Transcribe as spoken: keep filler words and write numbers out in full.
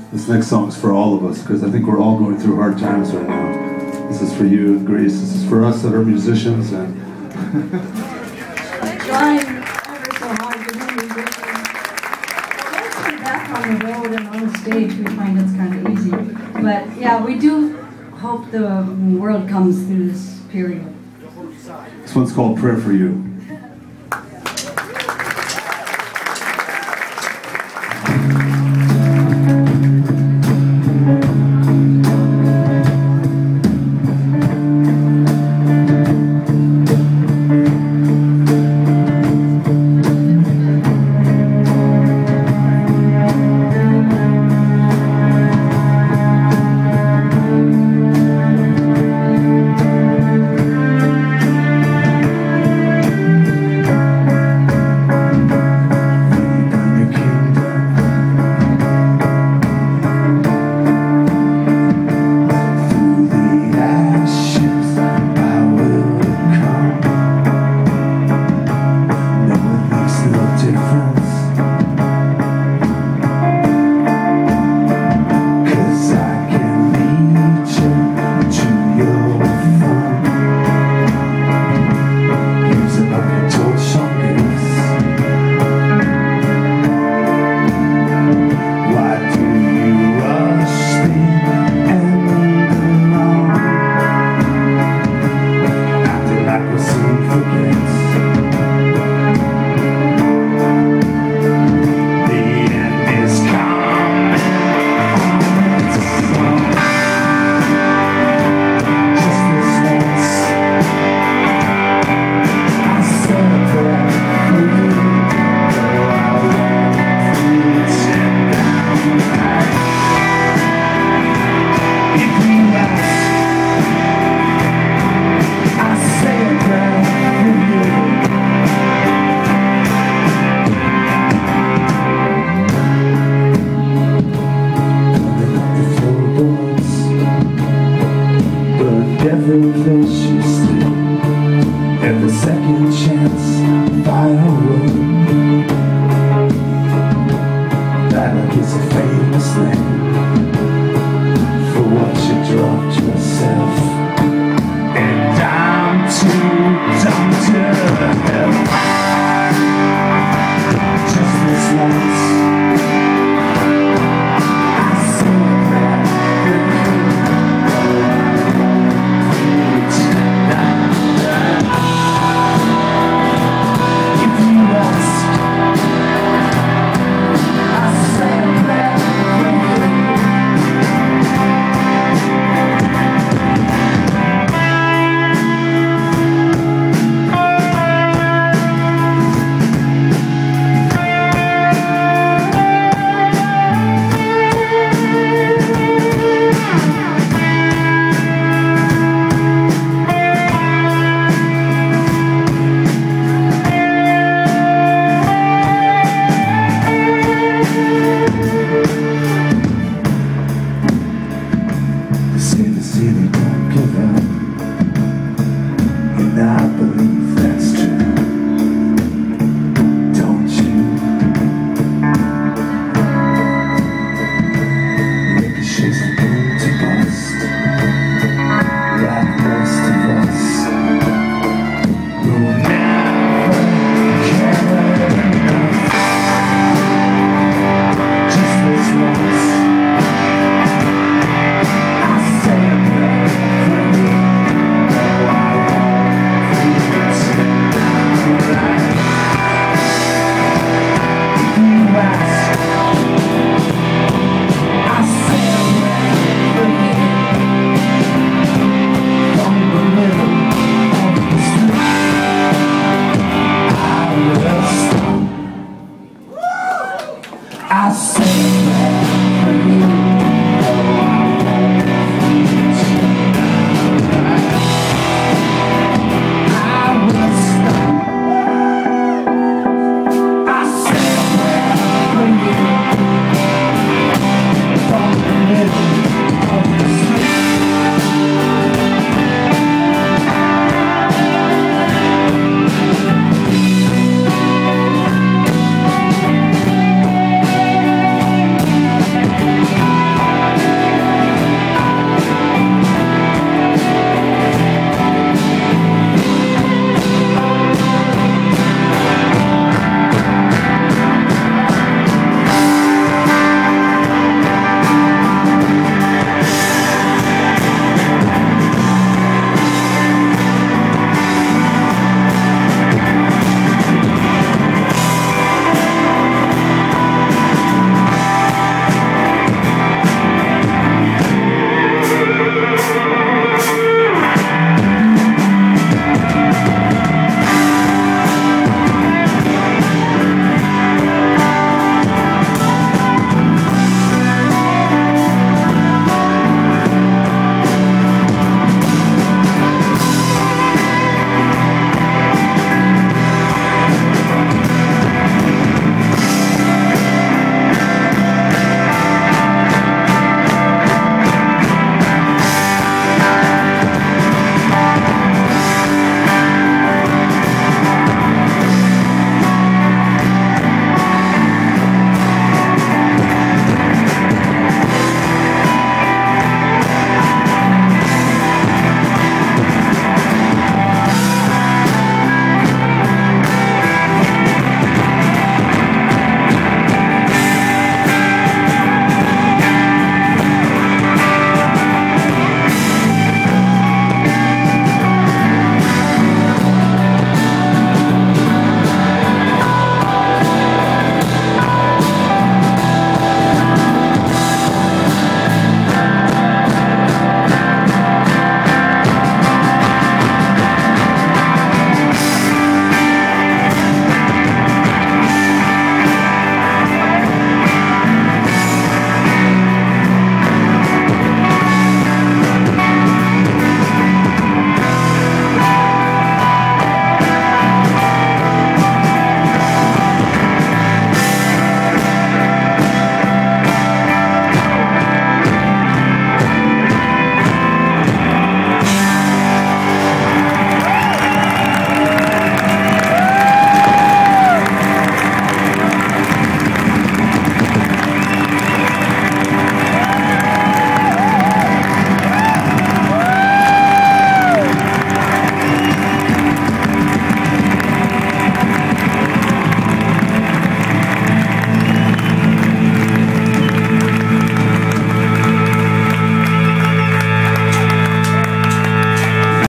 This next song is for all of us, because I think we're all going through hard times right now. This is for you and Grace. This is for us that are musicians. And trying ever so hard to be musicians. Once we're back on the road and on the stage, we find it's kind of easy. But yeah, we do hope the world comes through this period. This one's called Prayer for You. Every second chance, firewood. That like it's a famous name for what you dropped yourself.